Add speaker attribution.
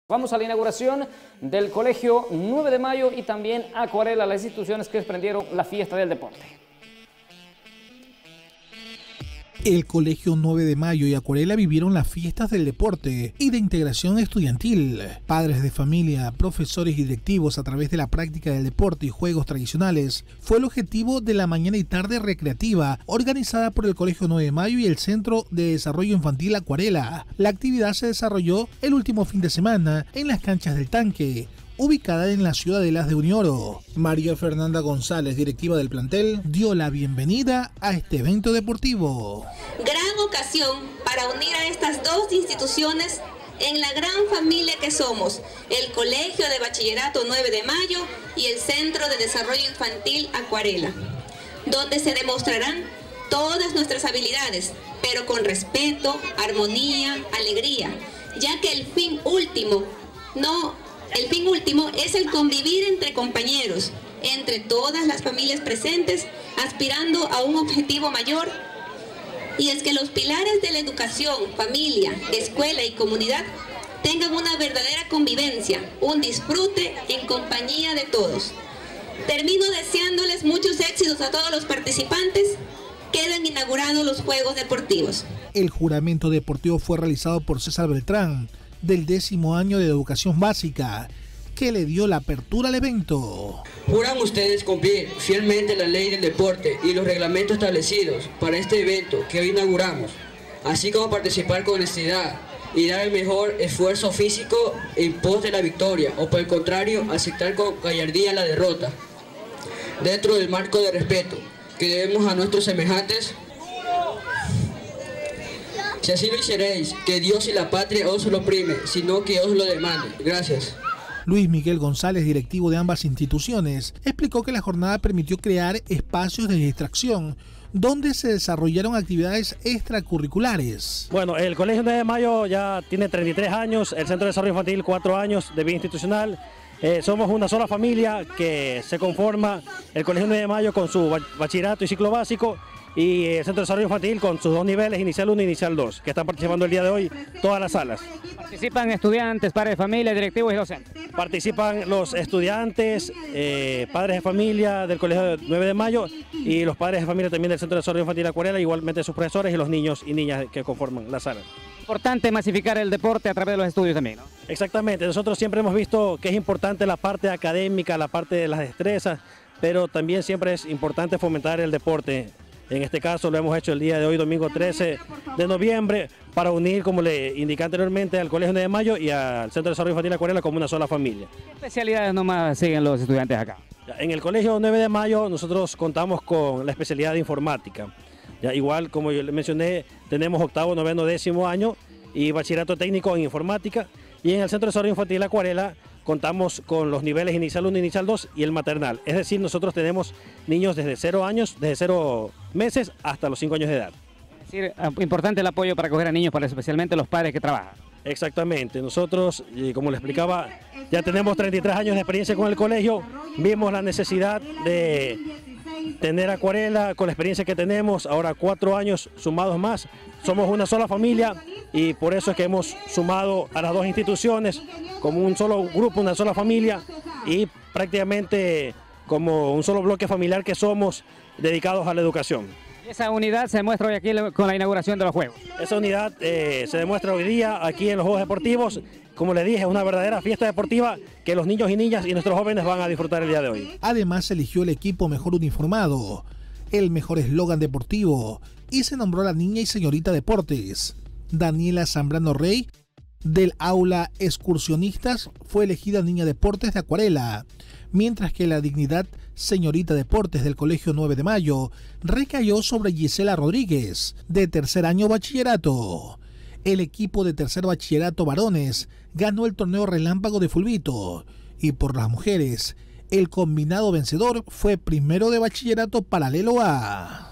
Speaker 1: Vamos a la inauguración del Colegio 9 de Mayo y también Acuarela, las instituciones que desprendieron la fiesta del deporte.
Speaker 2: El Colegio 9 de Mayo y Acuarela vivieron las fiestas del deporte y de integración estudiantil. Padres de familia, profesores y directivos a través de la práctica del deporte y juegos tradicionales fue el objetivo de la mañana y tarde recreativa organizada por el Colegio 9 de Mayo y el Centro de Desarrollo Infantil Acuarela. La actividad se desarrolló el último fin de semana en las canchas del Tanque, ubicada en las Ciudadelas de Unioro. María Fernanda González, directiva del plantel, dio la bienvenida a este evento deportivo.
Speaker 3: Gran ocasión para unir a estas dos instituciones en la gran familia que somos, el Colegio de Bachillerato 9 de Mayo y el Centro de Desarrollo Infantil Acuarela, donde se demostrarán todas nuestras habilidades, pero con respeto, armonía, alegría, ya que el fin último es el convivir entre compañeros, entre todas las familias presentes, aspirando a un objetivo mayor, y es que los pilares de la educación, familia, escuela y comunidad tengan una verdadera convivencia, un disfrute en compañía de todos. Termino deseándoles muchos éxitos a todos los participantes. Quedan inaugurados los Juegos Deportivos.
Speaker 2: El juramento deportivo fue realizado por César Beltrán, del 10º año de educación básica, que le dio la apertura al evento.
Speaker 4: ¿Juran ustedes cumplir fielmente la ley del deporte y los reglamentos establecidos para este evento que hoy inauguramos, así como participar con honestidad y dar el mejor esfuerzo físico en pos de la victoria, o por el contrario, aceptar con gallardía la derrota, dentro del marco de respeto que debemos a nuestros semejantes? Si así lo hiciereis, que Dios y la patria os lo prime, sino que os lo demande. Gracias.
Speaker 2: Luis Miguel González, directivo de ambas instituciones, explicó que la jornada permitió crear espacios de distracción donde se desarrollaron actividades extracurriculares.
Speaker 5: Bueno, el Colegio 9 de Mayo ya tiene 33 años, el Centro de Desarrollo Infantil 4 años de vida institucional. Somos una sola familia que se conforma el Colegio 9 de Mayo con su bachillerato y ciclo básico, y el Centro de Desarrollo Infantil con sus dos niveles, Inicial 1 y Inicial 2, que están participando el día de hoy todas las salas.
Speaker 1: Participan estudiantes, padres de familia, directivos y docentes.
Speaker 5: Participan los estudiantes, padres de familia del Colegio 9 de Mayo y los padres de familia también del Centro de Desarrollo Infantil Acuarela, igualmente sus profesores y los niños y niñas que conforman la sala.
Speaker 1: Importante masificar el deporte a través de los estudios también, ¿no?
Speaker 5: Exactamente, nosotros siempre hemos visto que es importante la parte académica, la parte de las destrezas, pero también siempre es importante fomentar el deporte. En este caso lo hemos hecho el día de hoy, domingo 13 de noviembre, para unir, como le indiqué anteriormente, al Colegio 9 de Mayo y al Centro de Desarrollo Infantil Acuarela como una sola familia.
Speaker 1: ¿Qué especialidades nomás siguen los estudiantes acá?
Speaker 5: En el Colegio 9 de Mayo nosotros contamos con la especialidad de informática. Ya, igual, como yo le mencioné, tenemos 8º, 9º, 10º año y bachillerato técnico en informática. Y en el Centro de Desarrollo Infantil Acuarela contamos con los niveles Inicial 1, Inicial 2 y el maternal. Es decir, nosotros tenemos niños desde 0 años, desde 0 meses hasta los 5 años de edad.
Speaker 1: Es decir, importante el apoyo para acoger a niños, para especialmente los padres que trabajan.
Speaker 5: Exactamente, nosotros, como le explicaba, ya tenemos 33 años de experiencia con el colegio, vimos la necesidad de tener Acuarela con la experiencia que tenemos, ahora 4 años sumados más, somos una sola familia y por eso es que hemos sumado a las dos instituciones como un solo grupo, una sola familia y prácticamente como un solo bloque familiar que somos dedicados a la educación.
Speaker 1: Esa unidad se demuestra hoy aquí con la inauguración de los Juegos.
Speaker 5: Esa unidad se demuestra hoy día aquí en los Juegos Deportivos. Como les dije, es una verdadera fiesta deportiva que los niños y niñas y nuestros jóvenes van a disfrutar el día de hoy.
Speaker 2: Además se eligió el equipo mejor uniformado, el mejor eslogan deportivo y se nombró a la niña y señorita deportes. Daniela Zambrano Rey, del aula excursionistas, fue elegida niña deportes de Acuarela, mientras que la dignidad señorita deportes del Colegio 9 de Mayo recayó sobre Gisela Rodríguez, de 3er año bachillerato. El equipo de 3er bachillerato varones ganó el torneo relámpago de Fulbito y por las mujeres, el combinado vencedor fue 1º de bachillerato paralelo A.